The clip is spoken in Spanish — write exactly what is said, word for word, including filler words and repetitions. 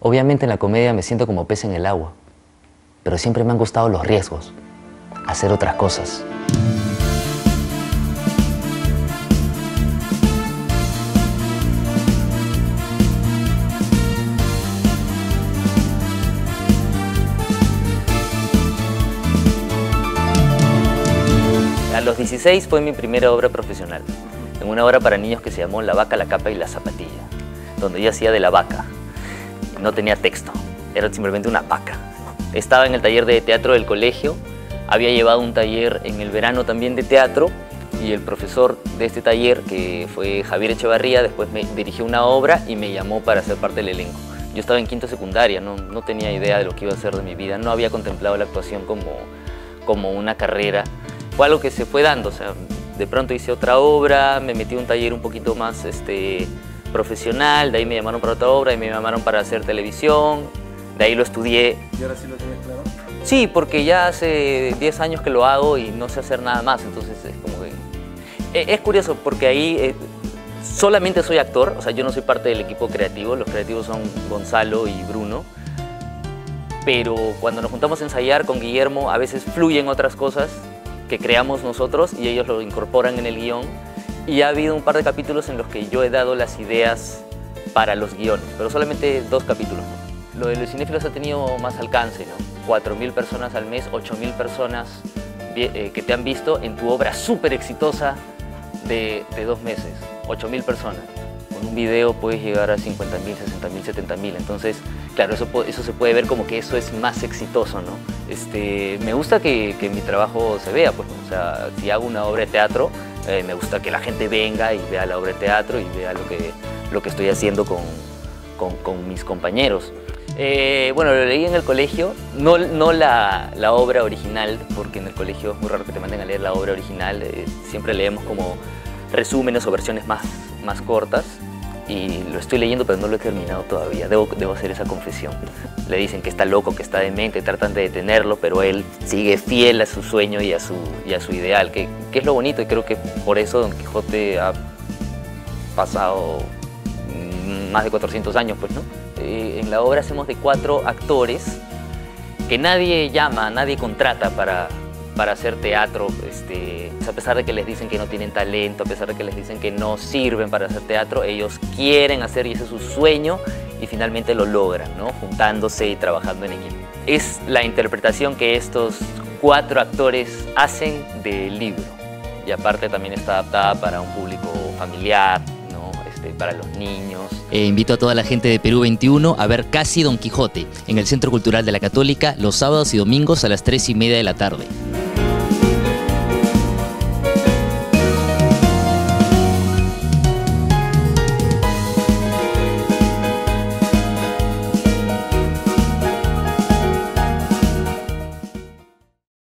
Obviamente en la comedia me siento como pez en el agua, pero siempre me han gustado los riesgos, hacer otras cosas. A los dieciséis fue mi primera obra profesional, en una obra para niños que se llamó La vaca, la capa y la zapatilla, donde yo hacía de la vaca. No tenía texto, era simplemente una vaca. Estaba en el taller de teatro del colegio, había llevado un taller en el verano también de teatro y el profesor de este taller, que fue Javier Echevarría, después me dirigió una obra y me llamó para ser parte del elenco. Yo estaba en quinto secundaria, no, no tenía idea de lo que iba a hacer de mi vida, no había contemplado la actuación como, como una carrera. Fue algo que se fue dando, o sea, de pronto hice otra obra, me metí a un taller un poquito más este, profesional, de ahí me llamaron para otra obra y me llamaron para hacer televisión, de ahí lo estudié. ¿Y ahora sí lo tienes claro? Sí, porque ya hace diez años que lo hago y no sé hacer nada más, entonces es como que... Es curioso porque ahí eh, solamente soy actor, o sea, yo no soy parte del equipo creativo, los creativos son Gonzalo y Bruno, pero cuando nos juntamos a ensayar con Guillermo a veces fluyen otras cosas que creamos nosotros y ellos lo incorporan en el guión, y ha habido un par de capítulos en los que yo he dado las ideas para los guiones, pero solamente dos capítulos. Lo de los cinéfilos ha tenido más alcance, ¿no? cuatro mil personas al mes, ocho mil personas eh, que te han visto en tu obra súper exitosa de, de dos meses, ocho mil personas. Con un video puedes llegar a cincuenta mil, sesenta mil, setenta mil, entonces, claro, eso, eso se puede ver como que eso es más exitoso, ¿no? Este, me gusta que, que mi trabajo se vea, pues, o sea, si hago una obra de teatro, eh, me gusta que la gente venga y vea la obra de teatro y vea lo que, lo que estoy haciendo con, con, con mis compañeros. Eh, bueno, lo leí en el colegio, no, no la, la obra original, porque en el colegio es muy raro que te manden a leer la obra original, eh, siempre leemos como resúmenes o versiones más, más cortas, y lo estoy leyendo pero no lo he terminado todavía, debo, debo hacer esa confesión. Le dicen que está loco, que está demente, tratan de detenerlo, pero él sigue fiel a su sueño y a su, y a su ideal, que, que es lo bonito, y creo que por eso Don Quijote ha pasado más de cuatrocientos años, pues, ¿no? Eh, en la obra hacemos de cuatro actores que nadie llama, nadie contrata para, para hacer teatro, este, a pesar de que les dicen que no tienen talento, a pesar de que les dicen que no sirven para hacer teatro, ellos quieren hacer y ese es su sueño y finalmente lo logran, ¿no? Juntándose y trabajando en equipo. Es la interpretación que estos cuatro actores hacen del libro, y aparte también está adaptada para un público familiar, para los niños. E invito a toda la gente de Perú veintiuno a ver Casi Don Quijote en el Centro Cultural de la Católica los sábados y domingos a las tres y media de la tarde.